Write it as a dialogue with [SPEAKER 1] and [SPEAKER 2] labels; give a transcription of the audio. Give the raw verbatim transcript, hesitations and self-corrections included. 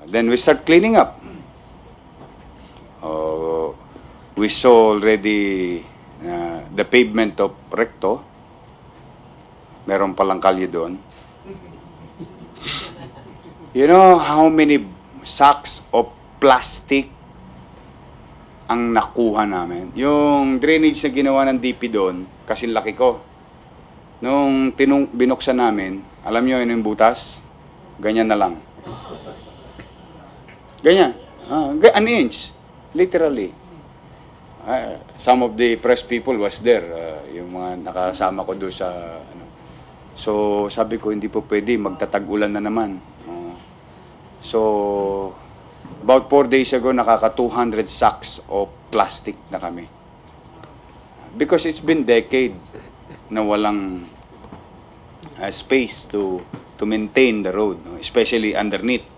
[SPEAKER 1] then we start cleaning up. Uh, we saw already uh, the pavement of Recto. Meron palang kalye doon. You know how many sacks of plastic ang nakuha namin? Yung drainage na ginawa ng D P doon, kasi laki ko. Nung tinung binuksan namin, alam nyo yun yung butas? Ganyan na lang. Ganyan. Ah, an inch. Literally. Uh, some of the press people was there. Uh, yung mga nakasama ko doon sa... Ano. So, sabi ko, hindi po pwede. Magtatag-ulan na naman. Uh, so, about four days ago, nakaka two hundred sacks of plastic na kami. Because it's been decade na walang uh, space to to maintain the road, no? Especially underneath.